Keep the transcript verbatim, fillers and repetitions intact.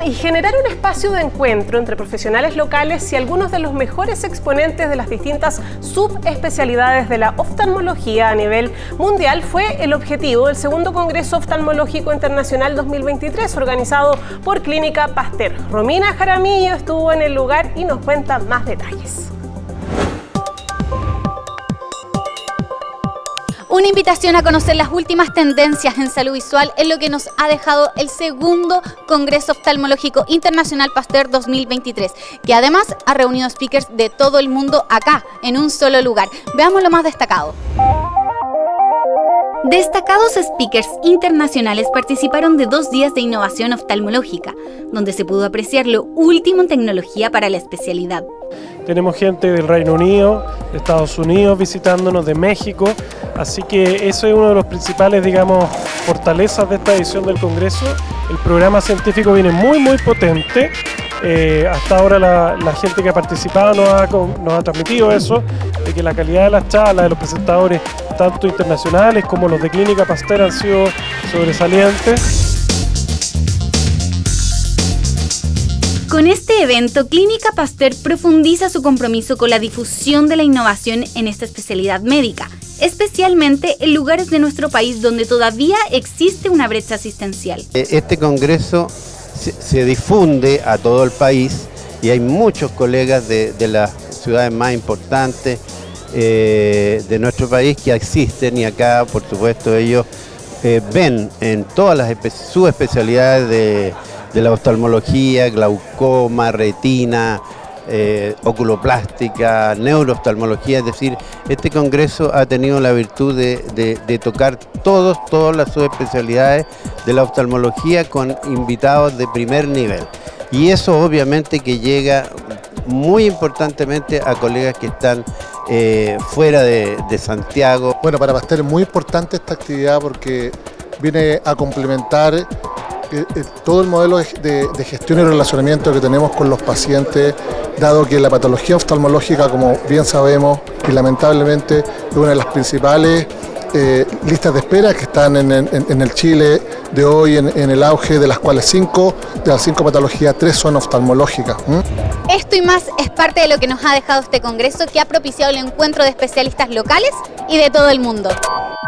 y generar un espacio de encuentro entre profesionales locales y algunos de los mejores exponentes de las distintas subespecialidades de la oftalmología a nivel mundial fue el objetivo del segundo Congreso Oftalmológico Internacional dos mil veintitrés, organizado por Clínica Pasteur. Romina Jaramillo estuvo en el lugar y nos cuenta más detalles. Una invitación a conocer las últimas tendencias en salud visual es lo que nos ha dejado el segundo Congreso Oftalmológico Internacional Pasteur dos mil veintitrés, que además ha reunido speakers de todo el mundo acá, en un solo lugar. Veamos lo más destacado. Destacados speakers internacionales participaron de dos días de innovación oftalmológica, donde se pudo apreciar lo último en tecnología para la especialidad. Tenemos gente del Reino Unido, de Estados Unidos visitándonos, de México, así que eso es uno de los principales, digamos, fortalezas de esta edición del Congreso. El programa científico viene muy muy potente. Eh, hasta ahora la, la gente que ha participado nos ha, nos ha transmitido eso, de que la calidad de las charlas de los presentadores, tanto internacionales como los de Clínica Pasteur, han sido sobresalientes. Con este evento, Clínica Pasteur profundiza su compromiso con la difusión de la innovación en esta especialidad médica, especialmente en lugares de nuestro país donde todavía existe una brecha asistencial. Este congreso se, se difunde a todo el país y hay muchos colegas de, de las ciudades más importantes eh, de nuestro país que asisten, y acá, por supuesto, ellos eh, ven en todas las subespecialidades de de la oftalmología, glaucoma, retina, eh, oculoplástica, neurooftalmología. Es decir, este congreso ha tenido la virtud de, de, de tocar todos, todas las subespecialidades de la oftalmología con invitados de primer nivel. Y eso obviamente que llega muy importantemente a colegas que están eh, fuera de, de Santiago. Bueno, para Pasteur es muy importante esta actividad porque viene a complementar Eh, eh, todo el modelo de, de gestión y relacionamiento que tenemos con los pacientes, dado que la patología oftalmológica, como bien sabemos, y lamentablemente es una de las principales eh, listas de espera que están en, en, en el Chile de hoy, en, en el auge, de las cuales cinco, de las cinco patologías, tres son oftalmológicas. ¿Mm? Esto y más es parte de lo que nos ha dejado este congreso, que ha propiciado el encuentro de especialistas locales y de todo el mundo.